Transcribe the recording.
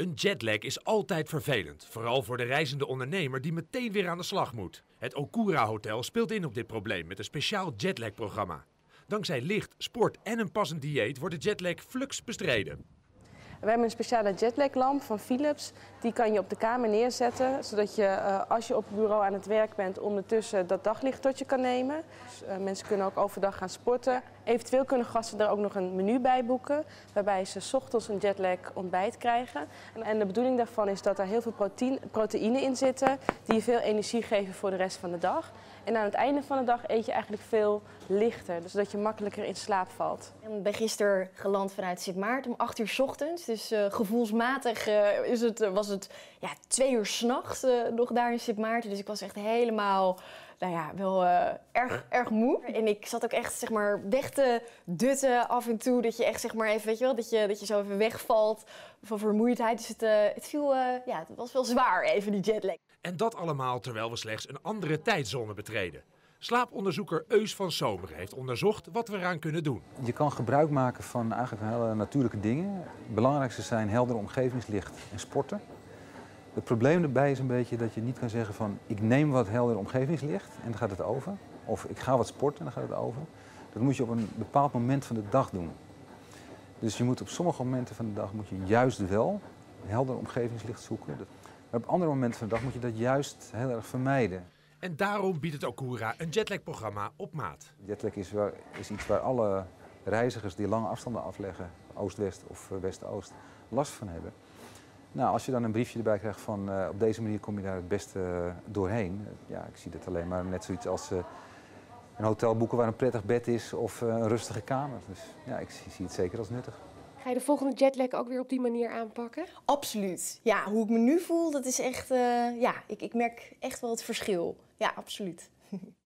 Een jetlag is altijd vervelend, vooral voor de reizende ondernemer die meteen weer aan de slag moet. Het Okura Hotel speelt in op dit probleem met een speciaal jetlag-programma. Dankzij licht, sport en een passend dieet wordt de jetlag flux bestreden. We hebben een speciale jetlaglamp van Philips. Die kan je op de kamer neerzetten, zodat je als je op het bureau aan het werk bent ondertussen dat daglicht tot je kan nemen. Dus, mensen kunnen ook overdag gaan sporten. Eventueel kunnen gasten er ook nog een menu bij boeken, waarbij ze 's ochtends een jetlag ontbijt krijgen. En de bedoeling daarvan is dat er heel veel proteïnen in zitten die je veel energie geven voor de rest van de dag. En aan het einde van de dag eet je eigenlijk veel lichter, dus zodat je makkelijker in slaap valt. Ik ben gisteren geland vanuit Sint Maarten om 8 uur 's ochtends. Dus gevoelsmatig was het 2 uur 's nachts nog daar in Sint Maarten. Dus ik was echt helemaal, wel erg moe. En ik zat ook echt, zeg maar, weg te dutten af en toe. Dat je echt, zeg maar, even, weet je wel, dat je zo even wegvalt van vermoeidheid. Dus het was wel zwaar, even die jetlag. En dat allemaal terwijl we slechts een andere tijdzone betreden. Slaaponderzoeker Eus van Zomeren heeft onderzocht wat we eraan kunnen doen. Je kan gebruik maken van eigenlijk hele natuurlijke dingen. Het belangrijkste zijn helder omgevingslicht en sporten. Het probleem erbij is een beetje dat je niet kan zeggen van ik neem wat helder omgevingslicht en dan gaat het over. Of ik ga wat sporten en dan gaat het over. Dat moet je op een bepaald moment van de dag doen. Dus je moet op sommige momenten van de dag moet je juist wel helder omgevingslicht zoeken. Maar op andere momenten van de dag moet je dat juist heel erg vermijden. En daarom biedt het Okura een jetlag-programma op maat. Jetlag is iets waar alle reizigers die lange afstanden afleggen, oost-west of west-oost, last van hebben. Nou, als je dan een briefje erbij krijgt van op deze manier kom je daar het beste doorheen. Ja, ik zie dat alleen maar net zoiets als een hotel boeken waar een prettig bed is of een rustige kamer. Dus ja, ik zie het zeker als nuttig. Ga je de volgende jetlag ook weer op die manier aanpakken? Absoluut. Ja, hoe ik me nu voel, dat is echt, ik merk echt wel het verschil. Ja, absoluut.